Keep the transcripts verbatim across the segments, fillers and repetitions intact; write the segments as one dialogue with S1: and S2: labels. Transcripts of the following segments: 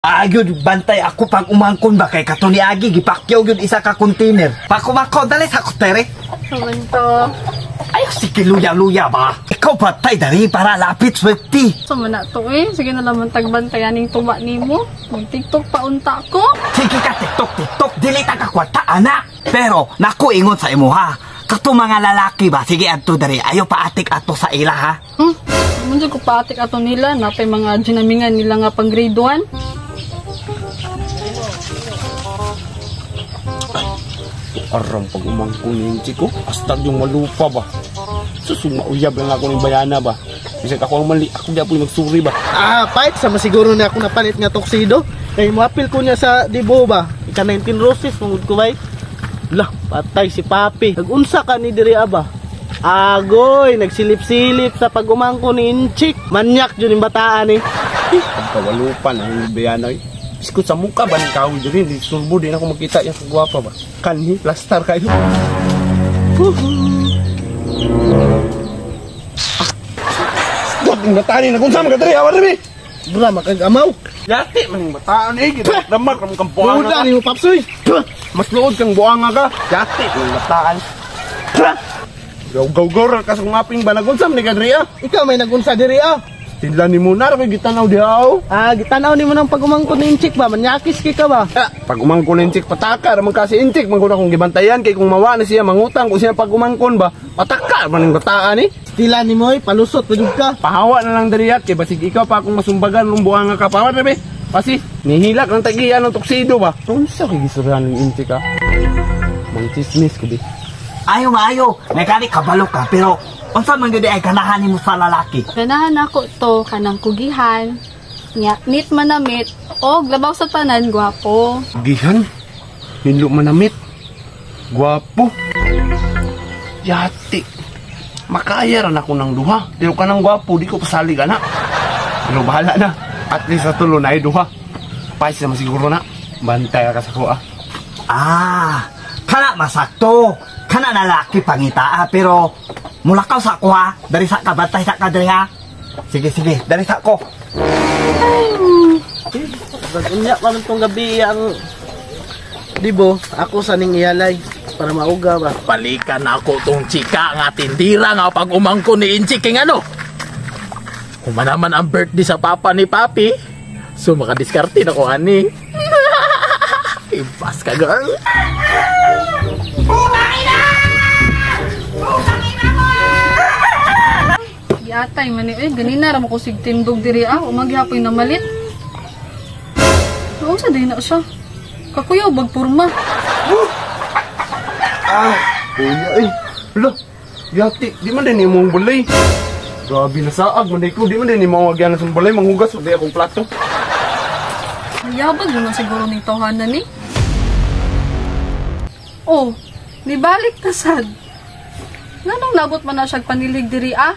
S1: Ayun, bantay ako pag umangkon ba kay kato ni Agi, gipakyaw yun isa ka container. Pag umangkon, dali sa kutere.
S2: Samanto.
S1: Ay, sige luya-luya ba? Ikaw patay dari para lapit swerte.
S2: Sama na to eh. Sige na naman tagbantayan ng tuba ni mo. Mag-tiktok pa unta ko.
S1: Sige ka tiktok-tiktok, dili ta kakwata, anak. Pero, naku ingon sa imo ha. Kato mga lalaki ba, sige adto dari, ayo paatik ato sa ila ha.
S2: Hmm? Munjo ko paatik ato nila, napay mga dinamingan nila nga pang grade one.
S3: Aram pag umangkon yung chiko, hastag yung malupa ba? Susumauyab lang ako ng bayana ba? Bisa ako ang mali, ako di ako magsuri ba?
S4: Ah, fight sama siguro na ako napalit nga tuxedo. Kay moapil ko niya sa Dibo ba? Ika nineteen roses mangud ko bay. Lah, patay si Papi. Nagunsa ka ni diri aba? Agoy, nagsilip-silip sa pag-umangkon ni Inchik. Manyak jud yung bataan eh.
S3: Pagkawalupan ang bayana eh. Iskut sa muka ba ni kawi diri, di sulbo din ako makita yung kagwapa ba? Kanhi, plaster kayo. Stop yung bataan eh, nagunsa mga diri, awan rin eh!
S4: Bra, makagamaw.
S3: Yati, man yung bataan eh, ginagamag kang kampuanga
S4: Buda
S3: ka.
S4: ni mo, Papsoy.
S3: Mas luod kang buanga ka. Yati, yung bataan. Gaw-gaw-gaw ka sa ngaping ba, nagunsa man ni kadri ah.
S4: Ikaw may nagunsa diri ah.
S3: Tila ni mo na, gitanaw dihaw.
S4: Ah, gitanaw ni mo ng pag-umangkon ni Inchik ba? Manyakis ki ka ba?
S3: Ah, pag umangkon ng inchik, pataka naman kasi inchik. Magkuna kong gibantayan, kay kung mawa na siya, mangutang kung siya pag umangkon ba, pataka naman yung bataan eh.
S4: Tila ni mo eh, palusot pa jud ka.
S3: Pahawa na lang dariyat, kay basig ikaw pa akong masumbagan ng buhanga ka. Pahawa na be, kasi nihilak ng tagiyan ng tuksido ba. Kung sa kigisurahan ng inchik ha? Mangchismis ko di.
S1: Ayo nga ayo, nagkani kabalo ka, pero unsa man gyud ay ganahan nimo sa lalaki?
S2: Ganahan ako to, kanang kugihan. Nya, neat manamit. O, glabaw sa tanan, gwapo.
S3: Gihan, hinlo manamit, gwapo, yati. Makaya rin ako ng duha. Pero ka ng gwapo, di ko pasalig anak. Pero bahala na. At least sa tulo na ay duha. Pais naman siguro na. Bantay ka sa ko ah.
S1: Ah, kana masakto. Kana lalaki pangita ah, pero mulakaw sa ko ha. Dari sa kabantay sa kadri ha. Sige sige, dari sa ko.
S4: Unya man tong gabi ang Dibo, ako sa ning iyalay para mauga ba.
S5: Balikan ako tong chika nga tindira nga pag umangko ni Inchik king ano. Kung manaman ang birthday sa papa ni Papi, so makadiskarte na ko ani. Impas ka girl.
S2: Giatay man ni, eh, ganina ra mo ko sig tindog diri ah, umagyapoy na malit. Oo, sa din na siya. Kakuyaw, bagpurma.
S3: Ah, kuya eh. Hala, yati, di man din imong balay. Grabe na saag, manday ko, di man din imong wagyan sa balay, manghugas, hindi akong plato.
S2: Mayabag naman siguro ni tahanan ni. Oh, nibalik na sad. Nganong nabot man na siya panilig diri ah?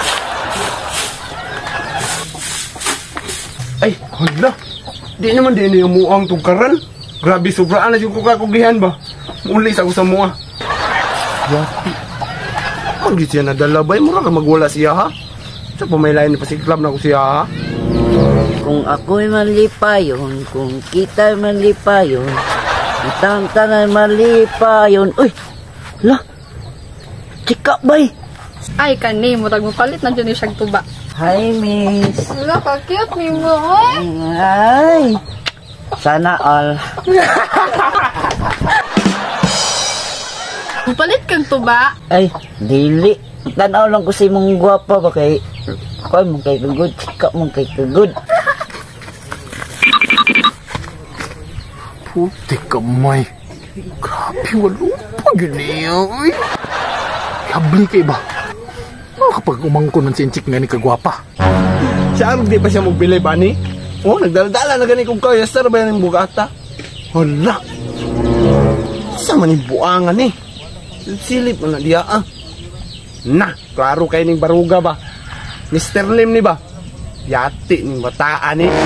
S3: Ay, hala. Di naman din yung muang tugkaran. Grabe, sobraan na yung kukakugihan ba? Mulis ako sa mua. Yati. Pag siya nadalabay, mura ka magwala siya ha? Sa pamailayan ni pasiklab na ko siya ha?
S6: Kung ako'y malipayon, kung kita'y malipayon, kitang tanan malipayon. Uy! Lah! Chika bay!
S2: Ay, kani, murag mo palit na dyan yung siyang tuba.
S6: Hi, miss!
S2: Wala ka, cute ni mo, oy!
S6: Ay! Sana all.
S2: Palit kang tuba.
S6: Ay, dili. Tanaw lang ko si mong gwapa ba kay... Kaya mong kay kagod, chika mong kay kagod.
S5: Puti ka may. Grabe, walo pa yun eh. Habli kayo ba? Oh, kapag umangko ng sinchik nga ni kagwapa.
S3: Siya di pa siya magbili ba ni? Oh, nagdaladala na gani kong kaya. Sir ba yan yung bugata? Hala! Sa man yung buangan eh. Silip mo na diya ah. Na, klaro kayo ng baruga ba? Mister Lim ni ba? Yati ng bataan eh.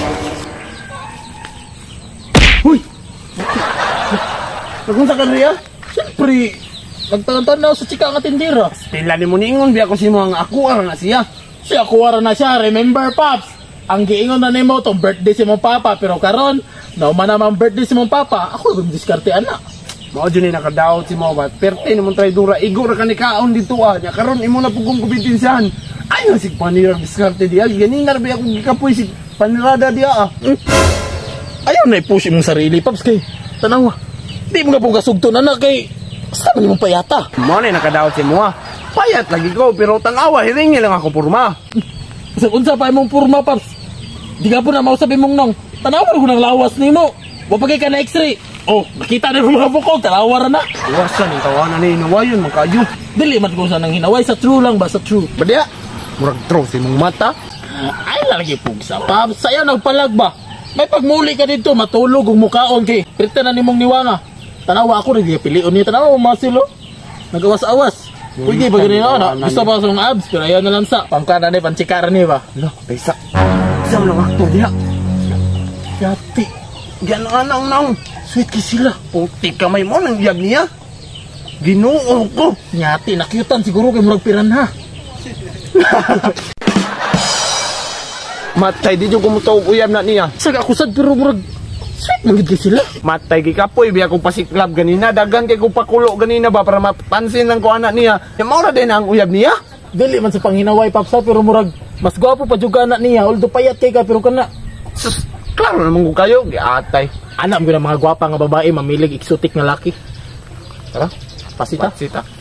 S3: Huy! Nagunsa ka rin ah?
S5: Siyempre, nagtangan-tanaw sa chika nga tindira.
S3: Tila ni mo ningon, biya ko si mo ang akuara na siya.
S5: Siya kuwara na siya, remember Pops? ang giingon na nimo tong birthday si mong papa, pero karon nauman naman birthday si mong papa, ako yung diskarte ana.
S3: Mao dyan ni nakadaot si mo ba? Perte ni mong traidura, igor ka ni kaon dito ah. Nya karon imo na pugong kubitinsahan. Ayaw si panira diskarte diya. Ganin narbi ako gikapoy si panirada diya ah.
S5: Hmm? Ayaw na i-push imong sarili, Paps, kay tanawa. Di mo nga pong kasugto na na kay basta man imong payata.
S3: Mao ni nakadaot si mo ah. Payat lagi ko, pero tanawa, hiringi lang ako purma.
S5: Sa unsa pa imong purma, Paps? Di ka po na mausabi mong nong, tanawar ko ng lawas ni mo. Wapagay ka na x-ray. Oh, nakita na yung mga bukog, tanawar na.
S3: Iwasan yung tawanan ni Inawayon, magkayo.
S5: Dili man ko sa nang hinaway, sa true lang ba, sa true.
S3: Badya, murag true si mong mata.
S5: Ay, lalagi pugsa, Paps. Sayaw nagpalag ba? May pagmuli ka dito, matulog ang mukaon kay. Pirta na nimong niwanga. Tanawa ako, nagpilion niya. Tanawa mo, Masilo. Nagawas-awas. Pwede ba ganyan ako, no? Gusto ba sa mga abs, pero ayaw na lang sa. Pangkana ni, panchikara ni ba?
S3: Lo, pesa. Isa mo lang akto diya.
S5: Yati.
S3: Yan ang anang naong.
S5: Sweet kay sila.
S3: Puti kamay mo nang iyab niya. Ginuo ko.
S5: Nyati, nakyutan siguro kay murag piranha.
S3: Matay, di dyo kumutaw uyab na niya.
S5: Saga kusad pero murag sweet magid kay sila.
S3: Matay, gikapoy, biya kong pasiklab ganina. Dagan kay kong pakulo ganina ba para mapansin lang ko anak niya. Yung maura din ang uyab niya.
S5: Dili man sa panghinaway, Papsa, pero murag mas gwapo pa juga anak niya. Although payat kay ka, pero kana.
S3: Sus, klaro naman ko kayo. Giatay.
S5: Anak mo na mga gwapa nga babae, mamilig exotic nga laki.
S3: Tara,
S5: Pasita.
S3: pasita.